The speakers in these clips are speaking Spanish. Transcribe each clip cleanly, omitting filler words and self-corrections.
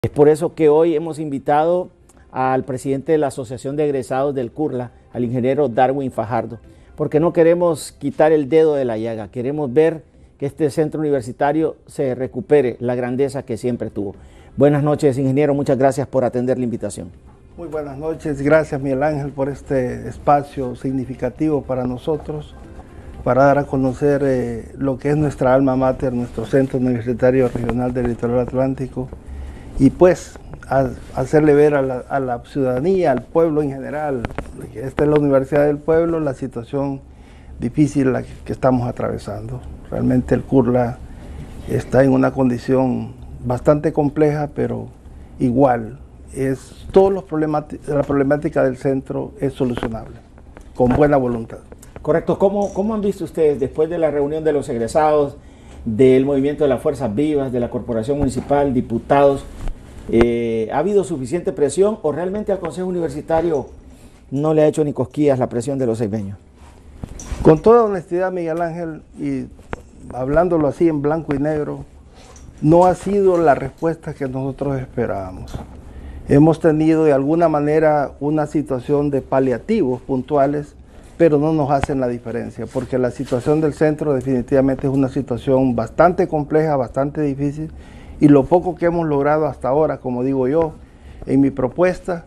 Es por eso que hoy hemos invitado al presidente de la Asociación de Egresados del CURLA, al ingeniero Darwin Fajardo, porque no queremos quitar el dedo de la llaga, queremos ver que este centro universitario se recupere la grandeza que siempre tuvo. Buenas noches, ingeniero, muchas gracias por atender la invitación. Muy buenas noches, gracias Miguel Ángel por este espacio significativo para nosotros, para dar a conocer lo que es nuestra alma mater, nuestro Centro Universitario Regional del Litoral Atlántico, y pues hacerle ver a la ciudadanía, al pueblo en general, que esta es la Universidad del Pueblo, la situación difícil que estamos atravesando. Realmente el CURLA está en una condición bastante compleja, pero igual, la problemática del centro es solucionable, con buena voluntad. Correcto. ¿Cómo han visto ustedes, después de la reunión de los egresados, del movimiento de las Fuerzas Vivas, de la Corporación Municipal, diputados, ha habido suficiente presión o realmente al Consejo Universitario no le ha hecho ni cosquillas la presión de los ceibeños? Con toda honestidad, Miguel Ángel, y hablándolo así en blanco y negro, no ha sido la respuesta que nosotros esperábamos. Hemos tenido de alguna manera una situación de paliativos puntuales, pero no nos hacen la diferencia, porque la situación del centro definitivamente es una situación bastante compleja, bastante difícil, y lo poco que hemos logrado hasta ahora, como digo yo, en mi propuesta,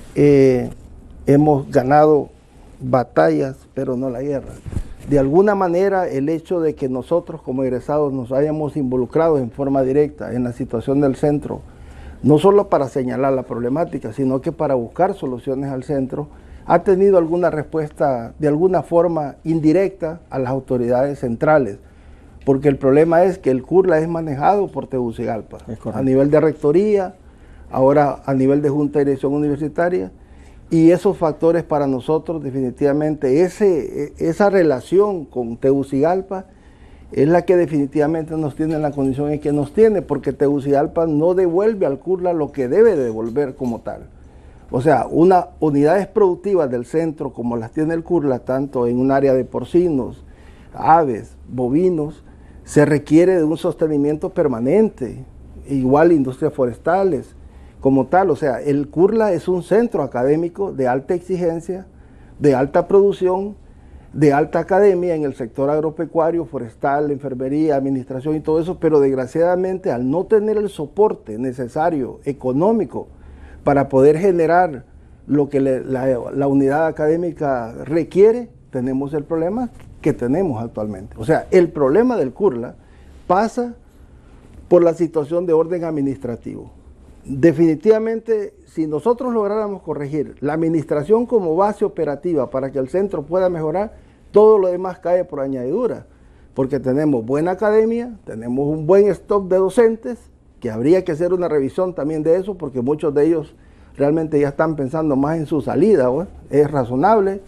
hemos ganado batallas, pero no la guerra. De alguna manera, el hecho de que nosotros como egresados nos hayamos involucrado en forma directa en la situación del centro, no solo para señalar la problemática, sino que para buscar soluciones al centro, ha tenido alguna respuesta de alguna forma indirecta a las autoridades centrales, porque el problema es que el CURLA es manejado por Tegucigalpa, a nivel de rectoría, ahora a nivel de Junta de Dirección Universitaria, y esos factores para nosotros definitivamente, esa relación con Tegucigalpa es la que definitivamente nos tiene en la condición en que nos tiene, porque Tegucigalpa no devuelve al CURLA lo que debe devolver como tal. O sea, unas unidades productivas del centro como las tiene el CURLA, tanto en un área de porcinos, aves, bovinos, se requiere de un sostenimiento permanente, igual industrias forestales, como tal. O sea, el CURLA es un centro académico de alta exigencia, de alta producción, de alta academia en el sector agropecuario, forestal, enfermería, administración y todo eso, pero desgraciadamente al no tener el soporte necesario económico para poder generar lo que la unidad académica requiere, tenemos el problema que tenemos actualmente. O sea, el problema del CURLA pasa por la situación de orden administrativo. Definitivamente, si nosotros lográramos corregir la administración como base operativa para que el centro pueda mejorar, todo lo demás cae por añadidura, porque tenemos buena academia, tenemos un buen stock de docentes, que habría que hacer una revisión también de eso, porque muchos de ellos realmente ya están pensando más en su salida, ¿no? Es razonable,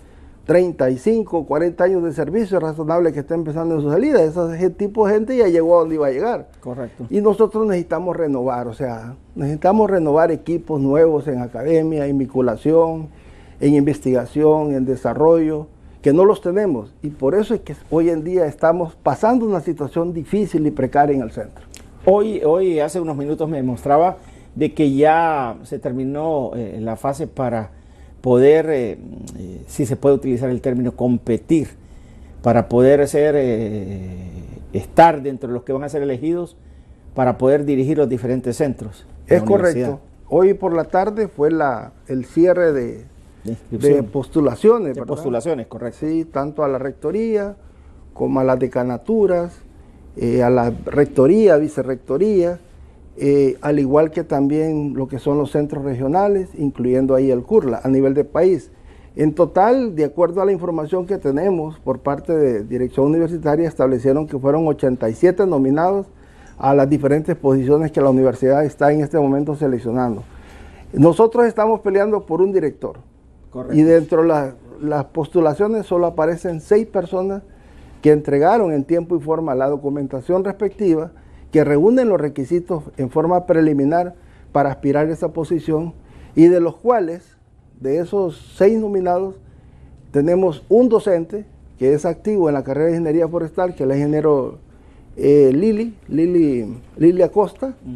35, 40 años de servicio, es razonable que estén pensando en su salida. Ese tipo de gente ya llegó a donde iba a llegar. Correcto. Y nosotros necesitamos renovar, o sea, necesitamos renovar equipos nuevos en academia, en vinculación, en investigación, en desarrollo, que no los tenemos. Y por eso es que hoy en día estamos pasando una situación difícil y precaria en el centro. Hoy hace unos minutos me mostraba de que ya se terminó la fase para poder, si se puede utilizar el término, competir, para poder estar dentro de los que van a ser elegidos, para poder dirigir los diferentes centros. Es correcto. Hoy por la tarde fue el cierre de postulaciones. De postulaciones, correcto. Sí, tanto a la rectoría como a las decanaturas, a la rectoría, vicerrectoría, al igual que también lo que son los centros regionales, incluyendo ahí el CURLA a nivel de país. En total, de acuerdo a la información que tenemos por parte de Dirección Universitaria, establecieron que fueron 87 nominados a las diferentes posiciones que la universidad está en este momento seleccionando. Nosotros estamos peleando por un director. Correcto. Y dentro de las postulaciones solo aparecen 6 personas que entregaron en tiempo y forma la documentación respectiva, que reúnen los requisitos en forma preliminar para aspirar a esa posición, y de los cuales, de esos 6 nominados, tenemos un docente que es activo en la carrera de Ingeniería Forestal, que es el ingeniero Lili Acosta.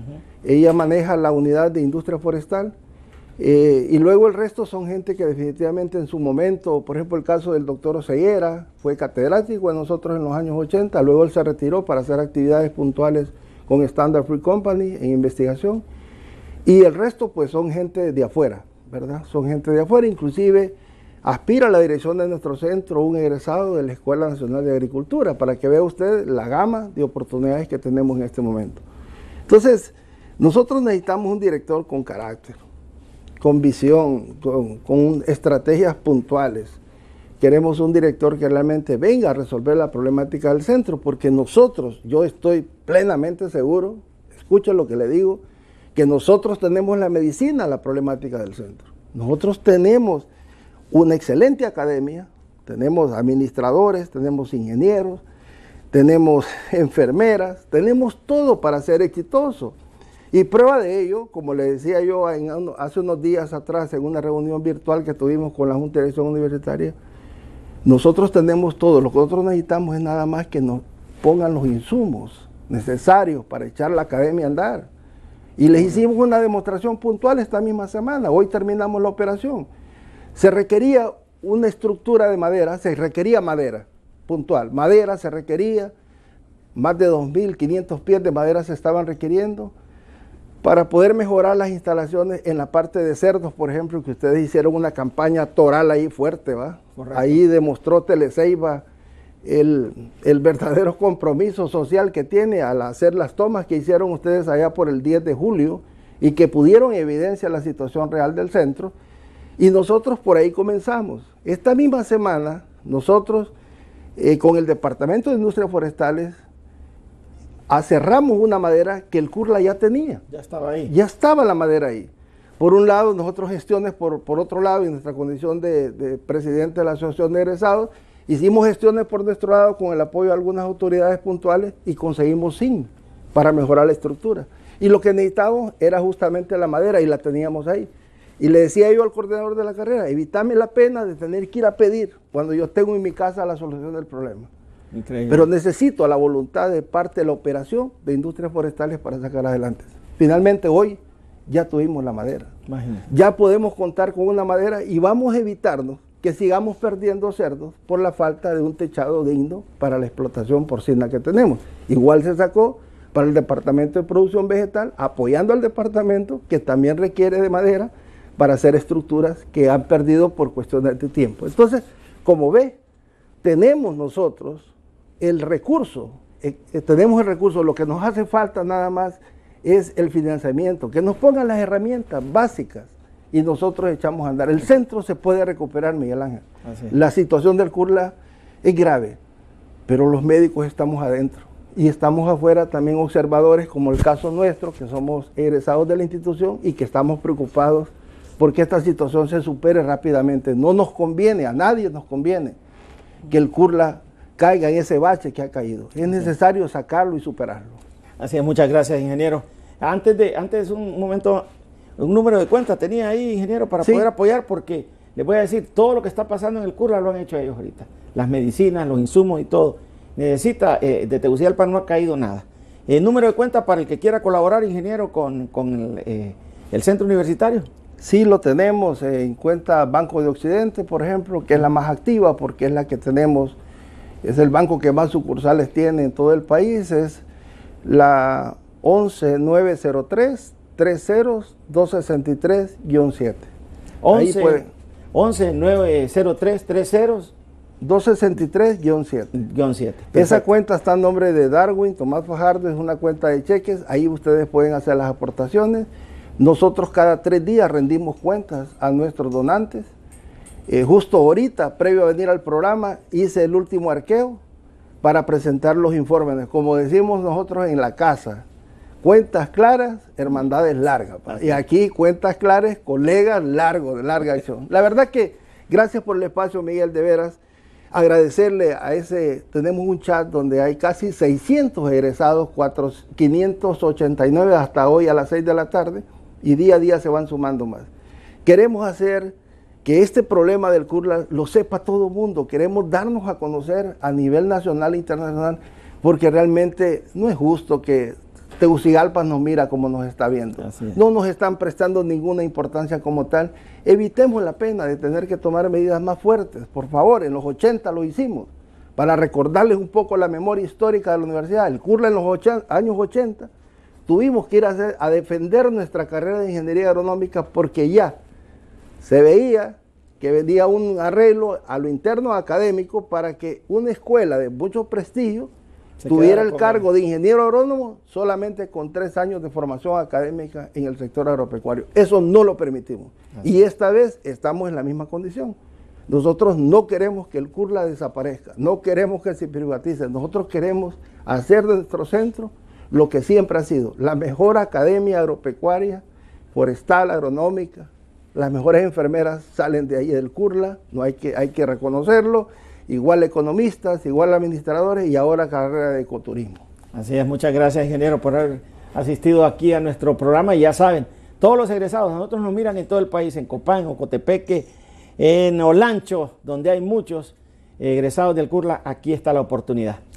ella maneja la unidad de industria forestal, y luego el resto son gente que definitivamente en su momento, por ejemplo el caso del doctor Oseguera, fue catedrático de nosotros en los años 80, luego él se retiró para hacer actividades puntuales con Standard Fruit Company en investigación, y el resto pues son gente de afuera, ¿verdad? Son gente de afuera, inclusive aspira a la dirección de nuestro centro un egresado de la Escuela Nacional de Agricultura, para que vea usted la gama de oportunidades que tenemos en este momento. Entonces, nosotros necesitamos un director con carácter, con visión, con estrategias puntuales. Queremos un director que realmente venga a resolver la problemática del centro, porque nosotros, yo estoy plenamente seguro, escucha lo que le digo, que nosotros tenemos la medicina a la problemática del centro. Nosotros tenemos una excelente academia, tenemos administradores, tenemos ingenieros, tenemos enfermeras, tenemos todo para ser exitoso. Y prueba de ello, como le decía yo hace unos días atrás en una reunión virtual que tuvimos con la Junta de Dirección Universitaria, nosotros tenemos todo, lo que nosotros necesitamos es nada más que nos pongan los insumos necesarios para echar la academia a andar. Y les hicimos una demostración puntual esta misma semana, hoy terminamos la operación. Se requería una estructura de madera, se requería madera puntual, madera se requería, más de 2.500 pies de madera se estaban requiriendo, para poder mejorar las instalaciones en la parte de cerdos, por ejemplo, que ustedes hicieron una campaña toral ahí fuerte, ¿va? Correcto. Ahí demostró Teleceiba el verdadero compromiso social que tiene al hacer las tomas que hicieron ustedes allá por el 10 de julio y que pudieron evidenciar la situación real del centro. Y nosotros por ahí comenzamos. Esta misma semana, nosotros con el Departamento de Industrias Forestales, aserramos una madera que el CURLA ya tenía. Ya estaba ahí. Ya estaba la madera ahí. Por un lado, nosotros gestiones, por otro lado, en nuestra condición de presidente de la Asociación de Egresados, hicimos gestiones por nuestro lado con el apoyo de algunas autoridades puntuales y conseguimos zinc para mejorar la estructura. Y lo que necesitábamos era justamente la madera y la teníamos ahí. Y le decía yo al coordinador de la carrera, evítame la pena de tener que ir a pedir cuando yo tengo en mi casa la solución del problema. Increíble. Pero necesito la voluntad de parte de la operación de Industrias Forestales para sacar adelante. Finalmente hoy ya tuvimos la madera. Imagínate. Ya podemos contar con una madera y vamos a evitarnos que sigamos perdiendo cerdos por la falta de un techado digno para la explotación porcina que tenemos. Igual se sacó para el Departamento de Producción Vegetal, apoyando al departamento que también requiere de madera para hacer estructuras que han perdido por cuestiones de tiempo. Entonces, como ve, tenemos nosotros el recurso, lo que nos hace falta nada más es el financiamiento, que nos pongan las herramientas básicas y nosotros echamos a andar. El centro se puede recuperar, Miguel Ángel. La situación del CURLA es grave, pero los médicos estamos adentro y estamos afuera también observadores, como el caso nuestro, que somos egresados de la institución y que estamos preocupados porque esta situación se supere rápidamente. No nos conviene, a nadie nos conviene que el CURLA caiga en ese bache que ha caído. Es necesario sacarlo y superarlo. Así es, muchas gracias, ingeniero. Antes un momento, un número de cuenta tenía ahí, ingeniero, para poder apoyar, porque les voy a decir, todo lo que está pasando en el CURLA lo han hecho ellos ahorita. Las medicinas, los insumos y todo. Necesita, de Tegucigalpa no ha caído nada. El número de cuenta para el que quiera colaborar, ingeniero, con el centro universitario. Sí, lo tenemos en cuenta Banco de Occidente, por ejemplo, que es la más activa porque es la que tenemos, es el banco que más sucursales tiene en todo el país, es la 11-903-30-263-7. 11-903-30 263-7. Esa cuenta está a nombre de Darwin Tomás Fajardo, es una cuenta de cheques, ahí ustedes pueden hacer las aportaciones. Nosotros cada 3 días rendimos cuentas a nuestros donantes. Justo ahorita, previo a venir al programa, hice el último arqueo para presentar los informes. Como decimos nosotros en la casa, cuentas claras, hermandades largas. Y aquí cuentas claras, colegas largos, de larga acción. La verdad que, gracias por el espacio, Miguel, de veras. Agradecerle a tenemos un chat donde hay casi 600 egresados, 589 hasta hoy a las 6 de la tarde, y día a día se van sumando más. Queremos hacer que este problema del CURLA lo sepa todo el mundo, queremos darnos a conocer a nivel nacional e internacional, porque realmente no es justo que Tegucigalpa nos mira como nos está viendo. No nos están prestando ninguna importancia como tal. Evitemos la pena de tener que tomar medidas más fuertes. Por favor, en los 80 lo hicimos. Para recordarles un poco la memoria histórica de la universidad. El CURLA en los años 80 tuvimos que ir a defender nuestra carrera de ingeniería agronómica porque ya se veía que venía un arreglo a lo interno académico para que una escuela de mucho prestigio tuviera el cargo de ingeniero agrónomo solamente con 3 años de formación académica en el sector agropecuario. Eso no lo permitimos. Y esta vez estamos en la misma condición. Nosotros no queremos que el CURLA desaparezca, no queremos que se privatice, nosotros queremos hacer de nuestro centro lo que siempre ha sido, la mejor academia agropecuaria, forestal, agronómica. Las mejores enfermeras salen de ahí del CURLA, hay que reconocerlo. Igual economistas, igual administradores y ahora carrera de ecoturismo. Así es, muchas gracias, ingeniero, por haber asistido aquí a nuestro programa. Y ya saben, todos los egresados, nosotros nos miran en todo el país, en Copán, Ocotepeque, en Olancho, donde hay muchos egresados del CURLA, aquí está la oportunidad.